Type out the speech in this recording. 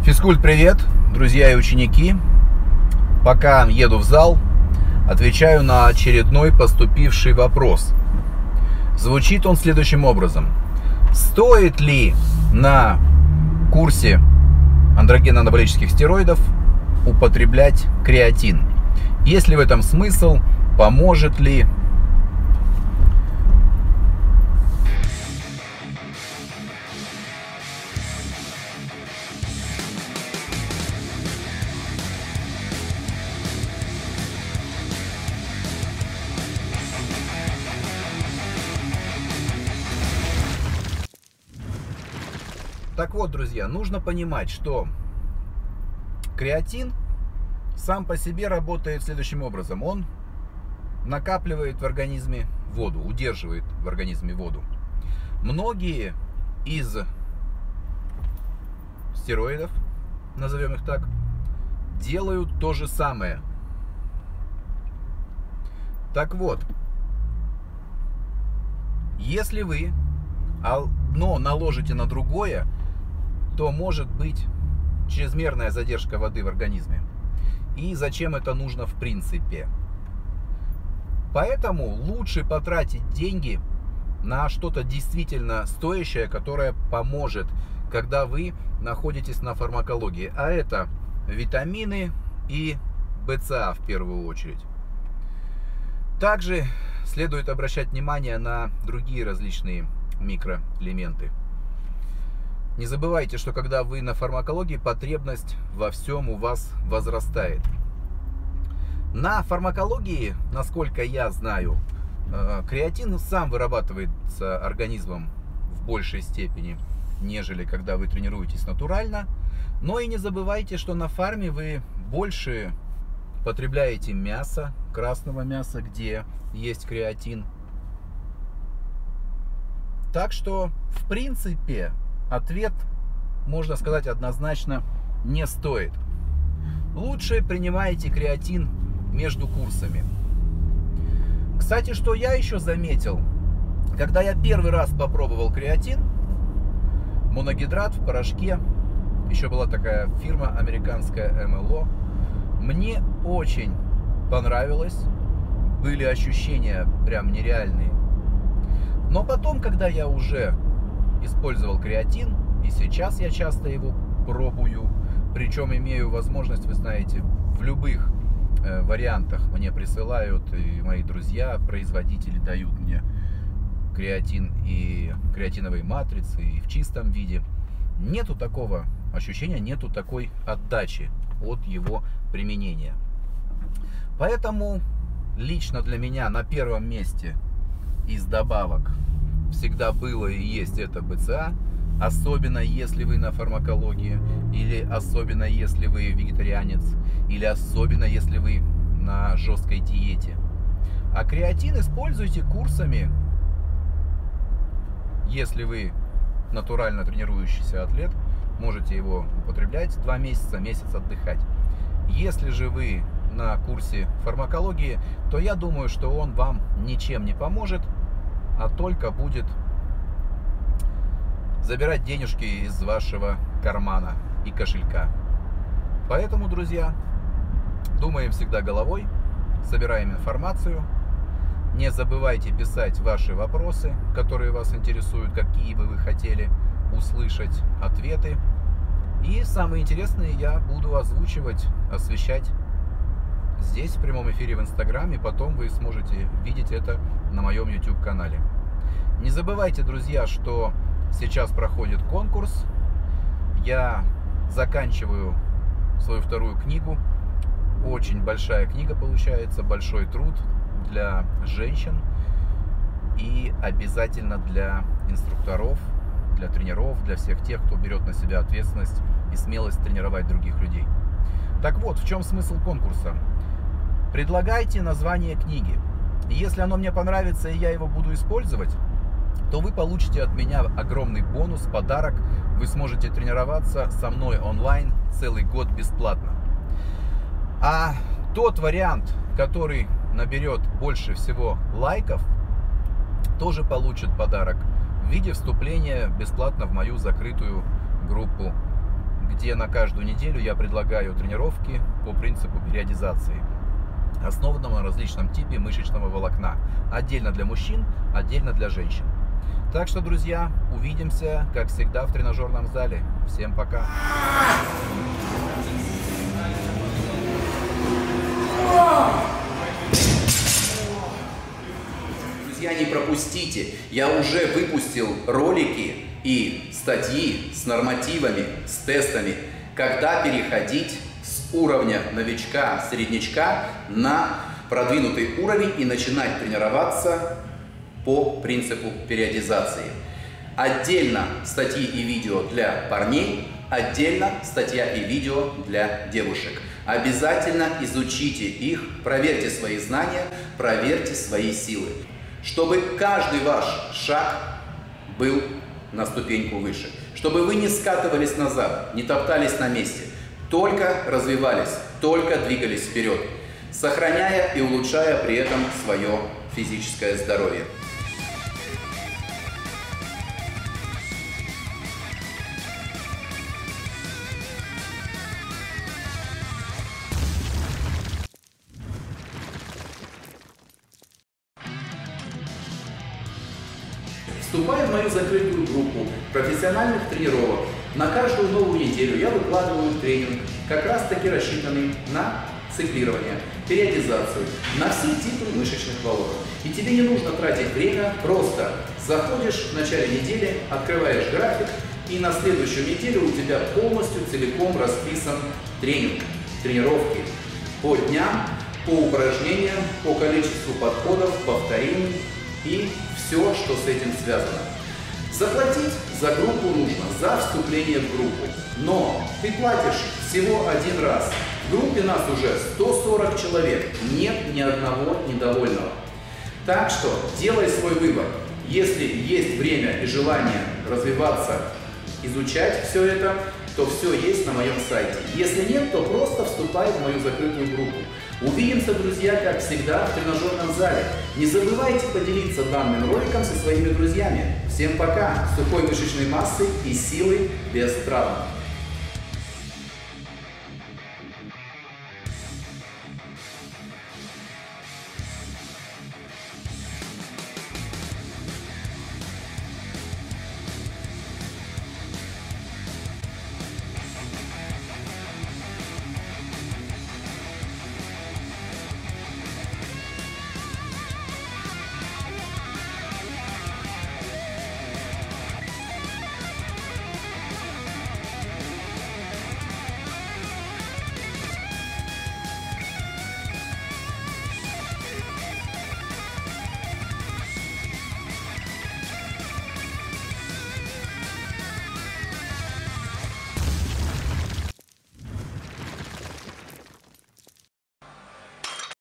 Физкульт, привет, друзья и ученики. Пока еду в зал, отвечаю на очередной поступивший вопрос. Звучит он следующим образом. Стоит ли на курсе андрогенно-анаболических стероидов употреблять креатин? Есть ли в этом смысл? Поможет ли? Так вот, друзья, нужно понимать, что креатин сам по себе работает следующим образом. Он накапливает в организме воду, удерживает в организме воду. Многие из стероидов, назовем их так, делают то же самое. Так вот, если вы одно наложите на другое, то может быть чрезмерная задержка воды в организме. И зачем это нужно в принципе? Поэтому лучше потратить деньги на что-то действительно стоящее, которое поможет, когда вы находитесь на фармакологии. А это витамины и БЦА в первую очередь. Также следует обращать внимание на другие различные микроэлементы. Не забывайте, что когда вы на фармакологии, потребность во всем у вас возрастает. На фармакологии, насколько я знаю, креатин сам вырабатывается организмом в большей степени, нежели когда вы тренируетесь натурально. Но и не забывайте, что на фарме вы больше потребляете мясо, красного мяса, где есть креатин. Так что, в принципе, ответ, можно сказать, однозначно не стоит. Лучше принимайте креатин между курсами. Кстати, что я еще заметил, когда я первый раз попробовал креатин, моногидрат в порошке, еще была такая фирма американская МЛО, мне очень понравилось, были ощущения прям нереальные. Но потом, когда я уже использовал креатин, и сейчас я часто его пробую, причем имею возможность, вы знаете, в любых вариантах мне присылают, и мои друзья, производители дают мне креатин и креатиновые матрицы, и в чистом виде. Нету такого ощущения, нету такой отдачи от его применения. Поэтому лично для меня на первом месте из добавок всегда было и есть это БЦА, особенно если вы на фармакологии, или особенно если вы вегетарианец, или особенно если вы на жесткой диете. А креатин используйте курсами, если вы натурально тренирующийся атлет, можете его употреблять 2 месяца, месяц отдыхать. Если же вы на курсе фармакологии, то я думаю, что он вам ничем не поможет, а только будет забирать денежки из вашего кармана и кошелька. Поэтому, друзья, думаем всегда головой, собираем информацию. Не забывайте писать ваши вопросы, которые вас интересуют, какие бы вы хотели услышать ответы. И самые интересные я буду озвучивать, освещать здесь в прямом эфире в Инстаграме. Потом вы сможете видеть это на моем YouTube канале. Не забывайте, друзья, что сейчас проходит конкурс. Я заканчиваю свою вторую книгу. Очень большая книга получается, большой труд для женщин и обязательно для инструкторов, для тренеров, для всех тех, кто берет на себя ответственность и смелость тренировать других людей. Так вот, в чем смысл конкурса? Предлагайте название книги. Если оно мне понравится и я его буду использовать, то вы получите от меня огромный бонус, подарок. Вы сможете тренироваться со мной онлайн целый год бесплатно. А тот вариант, который наберет больше всего лайков, тоже получит подарок в виде вступления бесплатно в мою закрытую группу, где на каждую неделю я предлагаю тренировки по принципу периодизации, основанном на различном типе мышечного волокна. Отдельно для мужчин, отдельно для женщин. Так что, друзья, увидимся, как всегда, в тренажерном зале. Всем пока! Друзья, не пропустите, я уже выпустил ролики и статьи с нормативами, с тестами, когда переходить с уровня новичка, среднячка на продвинутый уровень и начинать тренироваться по принципу периодизации. Отдельно статьи и видео для парней, отдельно статья и видео для девушек. Обязательно изучите их, проверьте свои знания, проверьте свои силы, чтобы каждый ваш шаг был на ступеньку выше, чтобы вы не скатывались назад, не топтались на месте, только развивались, только двигались вперед, сохраняя и улучшая при этом свое физическое здоровье. Вступая в мою закрытую группу профессиональных тренировок, на каждую новую неделю я выкладываю тренинг, как раз таки рассчитанный на циклирование, периодизацию, на все типы мышечных волокон. И тебе не нужно тратить время, просто заходишь в начале недели, открываешь график, и на следующую неделю у тебя полностью, целиком расписан тренинг, тренировки по дням, по упражнениям, по количеству подходов, повторений и все, что с этим связано. Заплатить за группу нужно за вступление в группу, но ты платишь всего один раз. В группе нас уже 140 человек, нет ни одного недовольного. Так что делай свой выбор. Если есть время и желание развиваться, изучать все это, то все есть на моем сайте. Если нет, то просто вступай в мою закрытую группу. Увидимся, друзья, как всегда, в тренажерном зале. Не забывайте поделиться данным роликом со своими друзьями. Всем пока! Сухой мышечной массой и силой без травм.